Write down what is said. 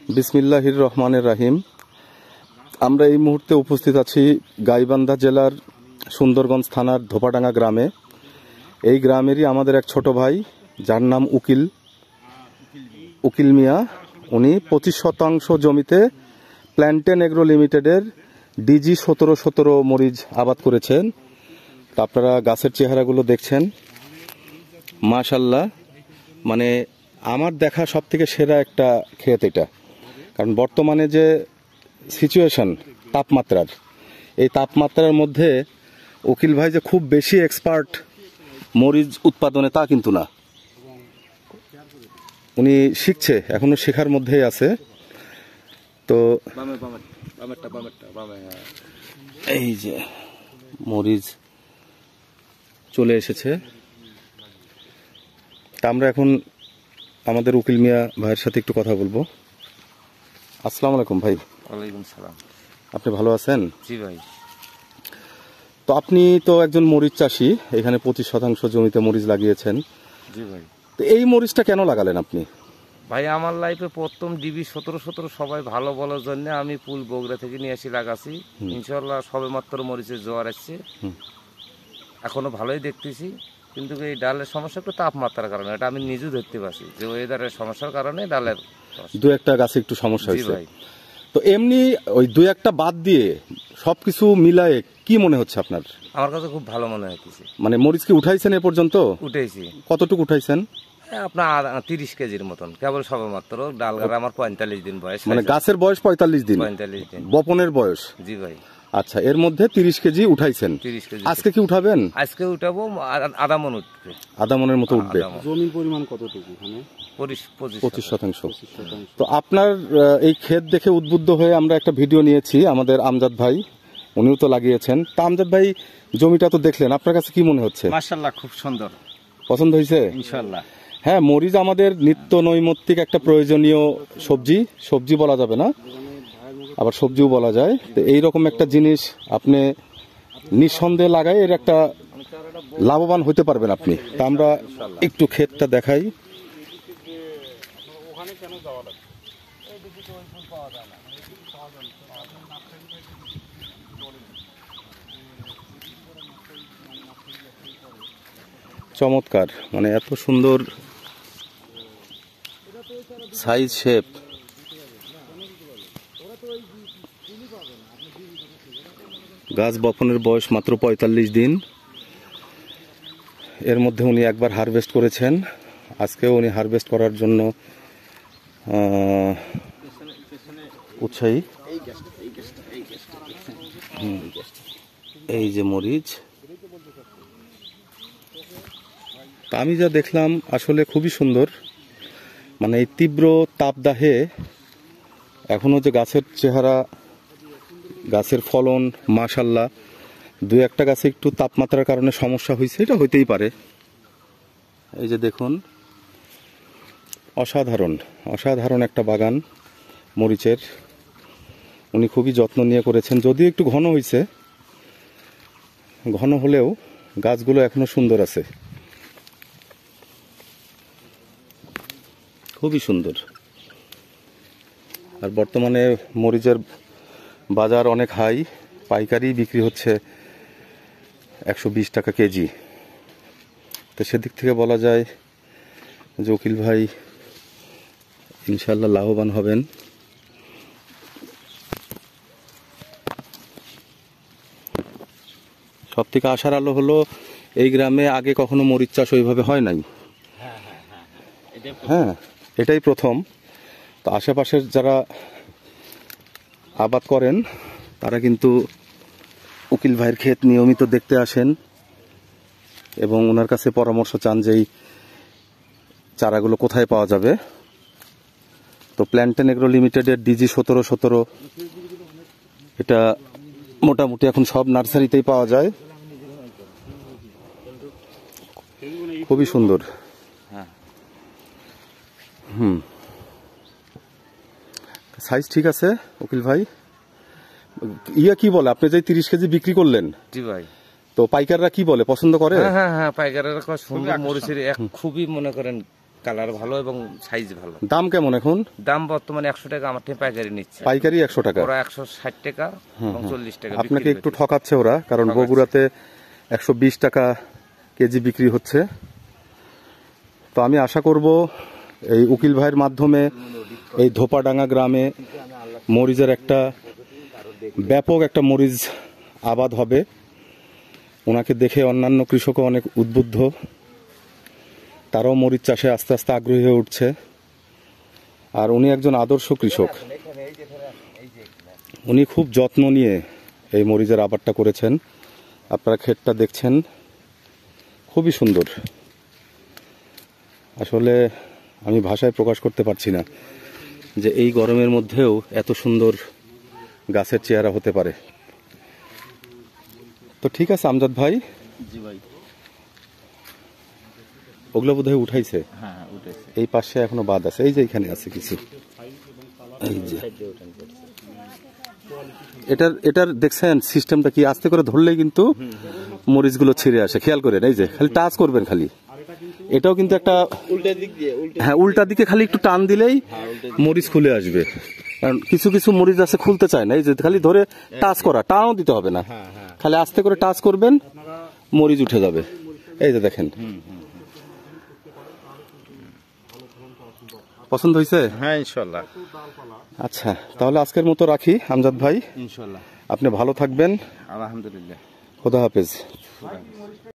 বিসমিল্লাহির রহমানির রহিম। আমরা এই মুহূর্তে উপস্থিত আছি গাইবান্ধা জেলার সুন্দরগঞ্জ থানার ধোপাডাঙ্গা গ্রামে। এই গ্রামেরই আমাদের এক ছোট ভাই, যার নাম উকিল মিয়া। উনি 25% জমিতে প্ল্যান্টেন এগ্রো লিমিটেডের ডিজি 1717 মরিচ আবাদ করেছেন। আপনারা গাছের চেহারাগুলো দেখছেন, মাশাল্লাহ। মানে আমার দেখা সব থেকে সেরা একটা ক্ষেত এটা। কারণ বর্তমানে যে সিচুয়েশন তাপমাত্রার, এই তাপমাত্রার মধ্যে উকিল ভাই যে খুব বেশি এক্সপার্ট মরিচ উৎপাদনে তা কিন্তু না। উনি শিখছে, এখনো শেখার মধ্যেই আছে। তো এই যে মরিচ চলে এসেছে। তা আমরা এখন আমাদের উকিল মিয়া ভাইয়ের সাথে একটু কথা বলবো। আসসালামু আলাইকুম ভাই। ওয়ালাইকুম সালাম। আপনি ভালো আছেন? জি ভাই। তো আপনি তো একজন মরিচ চাষি, এখানে 25% জমিতে মরিচ লাগিয়েছেন। জি ভাই। তো এই মরিচটা কেন লাগালেন আপনি? ভাই আমার লাইফে প্রথম ডিবি 1717 সবাই ভালো বলার জন্য আমি ফুল বগুড়া থেকে নিয়ে আসি লাগাছি। ইনশাল্লাহ সবে মাত্র মরিচের জোয়ার আসছে, এখনো ভালোই দেখতেছি। কিন্তু এই ডালের সমস্যা একটু তাপমাত্রার কারণে, এটা আমি নিজেও দেখতে পাচ্ছি যে ওয়েদারের সমস্যার কারণে ডালের দু একটা গাছে একটু সমস্যা হয়েছে। তো এমনি ওই দু একটা বাদ দিয়ে সবকিছু মিলায়ে কি মনে হচ্ছে আপনার? আমার কাছে খুব ভালো মনে হচ্ছে। মানে মরিচ কি উঠাইছেন এ পর্যন্ত? উঠেছি। কতটুকু উঠাইছেন? আপনার 30 কেজির মতন, কেবল সবে মাত্র। ডাল গাছ আমার 45 দিন বয়স। মানে গাছের বয়স 45 দিন? 45 দিন বপনের বয়স। জি ভাই। আচ্ছা, এর মধ্যে 30 কেজি উঠাইছেন। 30 কেজি। আজকে কি উঠাবেন? আজকে উঠাবো, আধা মন উঠবে। আধা মনের মতো উঠবে। জমির পরিমাণ কতটুকু? 25%। তো আপনার এই ক্ষেত দেখে উদ্বুদ্ধ হয়ে আমরা একটা ভিডিও নিয়েছি, আমাদের আমজাদ ভাই, উনিও তো লাগিয়েছেন। তা আমজাদ ভাই, জমিটা তো দেখলেন, আপনার কাছে কি মনে হচ্ছে? মাশাআল্লাহ, খুব সুন্দর। পছন্দ হয়েছে? ইনশাআল্লাহ। হ্যাঁ, মরিচ আমাদের নিত্য নৈমিত্তিক একটা প্রয়োজনীয় সবজি বলা যাবে না, আবার সবজিও বলা যায়। তো এইরকম একটা জিনিস আপনি নিঃসন্দেহে লাগাই এর একটা লাভবান হতে পারবেন আপনি। তা আমরা একটু ক্ষেতটা দেখাই। চমৎকার, মানে এত সুন্দর সাইজ শেপ। গাছ বপনের বয়স মাত্র 45 দিন। এর মধ্যে উনি একবার হারভেস্ট করেছেন, আজকেও উনি হারভেস্ট করার জন্য উৎসাহী। এই যে মরিচ, তা আমি যা দেখলাম আসলে খুবই সুন্দর। মানে এই তীব্র তাপদাহে এখনো যে গাছের চেহারা, গাছের ফলন মাশাল্লাহ। দু একটা গাছে একটু তাপমাত্রার কারণে সমস্যা হয়েছে, এটা হইতেই পারে। এই যে দেখুন, অসাধারণ একটা বাগান মরিচের। উনি খুবই যত্ন নিয়ে করেছেন, যদিও একটু ঘন হয়েছে, ঘন হলেও গাছগুলো এখনো সুন্দর আছে, খুবই সুন্দর। আর বর্তমানে মরিচের বাজার অনেক হাই, পাইকারি বিক্রি হচ্ছে 120 টাকা কেজি। তো সেদিক থেকে বলা যায় যে উকিল ভাই ইনশাল্লাহ লাভবান হবেন। সব থেকে আশার আলো হলো এই গ্রামে আগে কখনো মরিচ চাষ ওইভাবে হয় নাই। হ্যাঁ, এটাই প্রথম। তো আশেপাশের যারা আবাদ করেন তারা কিন্তু উকিল ভাইয়ের ক্ষেত নিয়মিত দেখতে আসেন এবং ওনার কাছে পরামর্শ চান যে এই চারাগুলো কোথায় পাওয়া যাবে। তো প্ল্যান্টেন এগ্রো লিমিটেডের ডিজি 1717 এটা মোটামুটি এখন সব নার্সারিতেই পাওয়া যায়। খুবই সুন্দর। সাইজ ঠিক আছে উকিল ভাই। কি বলে আপনি যে 30 কেজি বিক্রি করলেন? জি ভাই। তো পাইকাররা কি বলে, পছন্দ করে? হ্যাঁ, পাইকাররা সুন্দর মরিচের খুবই মনে করেন কালার ভালো এবং সাইজ ভালো। দাম কেমন এখন? দাম বর্তমানে 100 টাকা আমার থেকে পাইকারি নিচ্ছে। পাইকারি 100 টাকা, ওরা 160 টাকা এবং 40 টাকা আপনাকে বিক্রি একটু করছে। ঠকাচ্ছে ওরা, কারণ ঠকাচ্ছে। বগুড়াতে 120 টাকা কেজি বিক্রি হচ্ছে। তো আমি আশা করব এই উকিল ভাইয়ের মাধ্যমে এই ধোপাডাঙ্গা গ্রামে মরিচের একটা ব্যাপক একটা মরিচ আবাদ হবে। ওনাকে দেখে অন্যান্য কৃষকও অনেক উদ্বুদ্ধ, তারাও মরিচ চাষে আস্তে আস্তে আগ্রহী হয়ে উঠছে। আর উনি একজন আদর্শ কৃষক, উনি খুব যত্ন নিয়ে এই মরিচের আবাদটা করেছেন। আপনারা ক্ষেতটা দেখছেন, খুবই সুন্দর। আসলে আমি ভাষায় প্রকাশ করতে পারছি না যে এই গরমের মধ্যেও এত সুন্দর গাছের চেহারা হতে পারে। তো ঠিক আছে আমজাদ ভাই, জি ভাই। ওগুলো বোধহয় উঠাইছে, হ্যাঁ উঠেছে। এই পাশে এখনো বাদ আছে, এই যে এখানে আছে কিছু। এই যে এটার দেখছেন সিস্টেমটা কি, আস্তে করে ধরলেই কিন্তু মরিচগুলো ছিঁড়ে আসে। খেয়াল করেন, এই যে খালি টাচ করবেন খালি। এটাও কিন্তু একটা হ্যাঁ, উল্টা দিকে খালি একটু টান দিলেই মরিচ খুলে আসবে। কারণ কিছু কিছু মরিচ আছে খুলতে চায় না, এই যে খালি ধরে টাচ করা, টানও দিতে হবে না, খালি আস্তে করে টাচ করবেন, মরিচ উঠে যাবে। এই যে দেখেন, পছন্দ হয়েছে? হ্যাঁ ইনশাল্লাহ। আচ্ছা, তাহলে আজকের মতো রাখি আমজাদ ভাই, ইনশাল্লাহ। আপনি ভালো থাকবেন। আলহামদুলিল্লাহ। খোদা হাফেজ।